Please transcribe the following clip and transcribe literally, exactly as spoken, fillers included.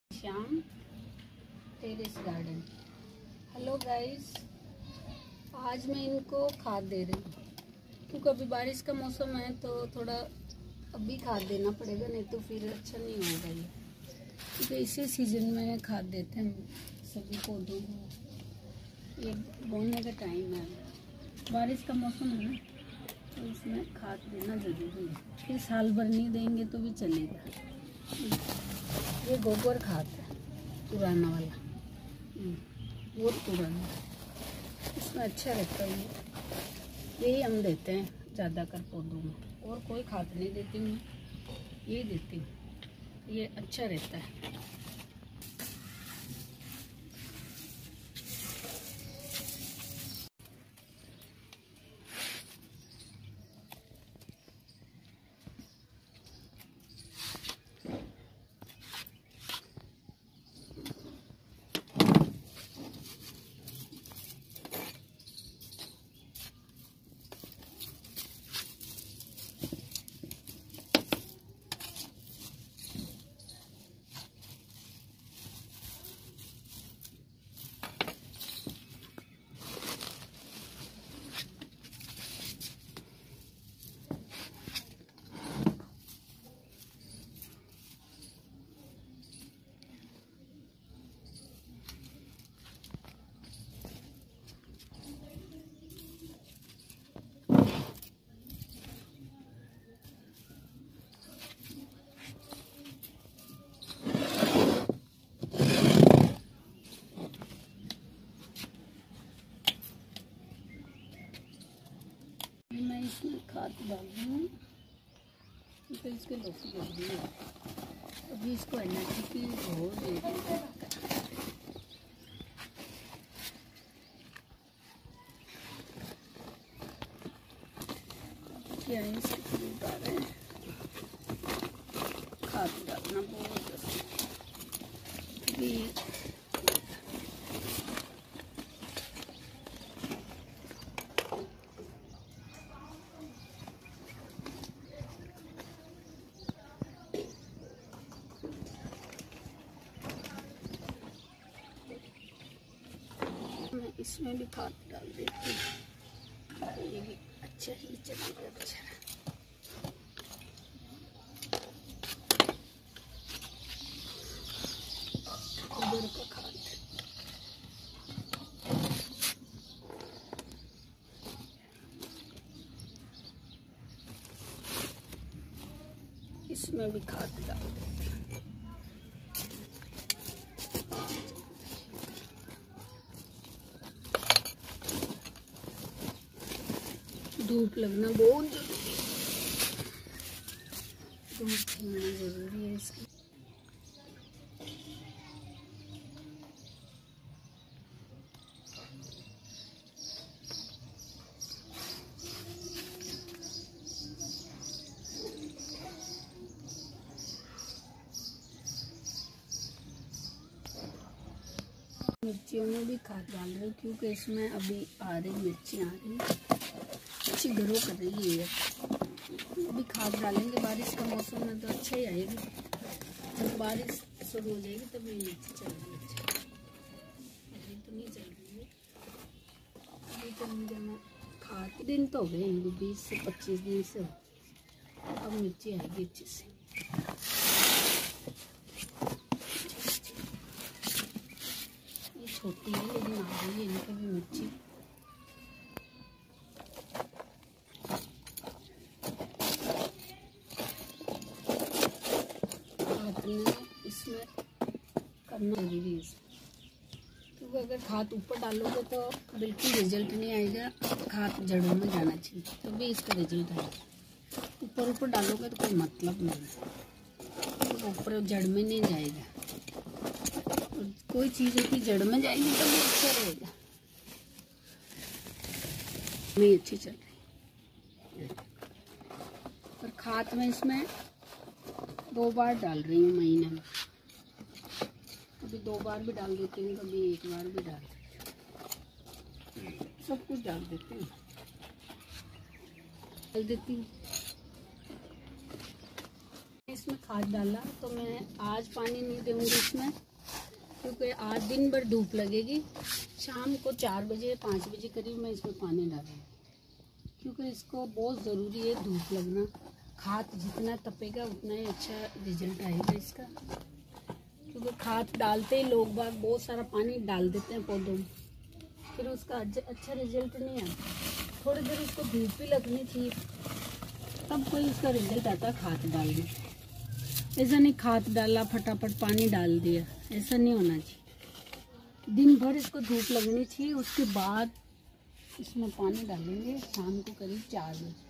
Shyam terrace garden. Hello guys, आज मैं इनको खाद दे रही हूँ क्योंकि अभी बारिश का मौसम है तो थोड़ा अभी खाद देना पड़ेगा, नहीं तो फिर अच्छा नहीं होगा ये, क्योंकि इसी सीजन में खाद देते हैं सभी पौधों को। ये बोने का टाइम है, बारिश का मौसम है ना, तो इसमें खाद देना ज़रूरी है। फिर साल भर नहीं देंगे तो भी चलेगा। ये गोबर खाद है पुराना वाला, बहुत पुराना, इसमें अच्छा रहता है। ये यही हम देते हैं ज़्यादातर पौधों में, और कोई खाद नहीं देती हूँ, यही देती हूँ। ये अच्छा रहता है। मैं इसमें खाद डाल रही हूँ तो इसके लोग जल्दी है। अभी इसको एनर्जी की हो देगी। क्या इसके रहे हैं, खाद डालना बहुत जरूरी। मैं इसमें भी खाद डाल देती हूँ, ये भी अच्छा ही चलेगा। अच्छा गोबर का खाद, इसमें भी खाद डाल देती हूँ। धूप लगना बहुत जरूरी है, धूप होना जरूरी है इसकी। मिर्चियों में भी खाद डाल रही हूँ क्योंकि इसमें अभी आ रही मिर्ची आ रही अच्छी ग्रो कर रही है। अभी खाद डालेंगे, बारिश का मौसम में तो अच्छा ही आएगी। जब बारिश शुरू हो जाएगी तब ये मिर्ची चल रही है। अभी तो नहीं चल रही है, अभी तो मैं खाद दिन तो हो गए, बीस से पच्चीस दिन से हो, अब मिर्ची आएगी अच्छे से। छोटी है लेकिन आ रही है इनकी भी मिर्ची। इसमें करना जरूरी है, क्योंकि अगर खाद ऊपर डालोगे तो बिल्कुल रिजल्ट नहीं आएगा। खाद जड़ों में जाना चाहिए तभी तो इसका रिजल्ट आएगा। ऊपर ऊपर डालोगे तो कोई मतलब नहीं है, तो ऊपर जड़ में नहीं जाएगा। कोई चीज़ की जड़ में जाएगी तो भी अच्छा रहेगा। नहीं अच्छी चल रही है, और खाद में इसमें दो बार डाल रही हूँ महीने में। कभी दो बार भी डाल देती हूँ, कभी एक बार भी डाल देती हूँ, सब कुछ डाल देती हूँ डाल देती हूँ इसमें खाद डाला, तो मैं आज पानी नहीं दूंगी इसमें, क्योंकि आज दिन भर धूप लगेगी। शाम को चार बजे पाँच बजे करीब मैं इसमें पानी डालूँगी, क्योंकि इसको बहुत ज़रूरी है धूप लगना। खाद जितना तपेगा उतना ही अच्छा रिजल्ट आएगा इसका, क्योंकि खाद डालते ही लोग बाग बहुत सारा पानी डाल देते हैं पौधों में, फिर उसका अच्छा रिजल्ट नहीं आता। थोड़ी देर उसको धूप भी लगनी चाहिए, तब कोई उसका रिजल्ट आता खाद डालने। ऐसा नहीं खाद डाला फटाफट पानी डाल दिया, ऐसा नहीं होना चाहिए। दिन भर इसको धूप लगनी चाहिए, उसके बाद इसमें पानी डालेंगे शाम को करीब चार बजे।